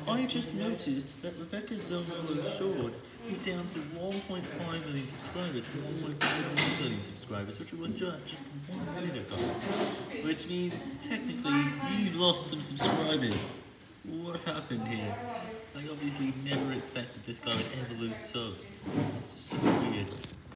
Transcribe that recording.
I just noticed that Rebecca Zomolo Shorts is down to 1.5 million subscribers from 1.51 million subscribers, which was just 1 minute ago. Which means, technically, you've lost some subscribers. What happened here? I obviously never expected this guy would ever lose subs. It's so weird.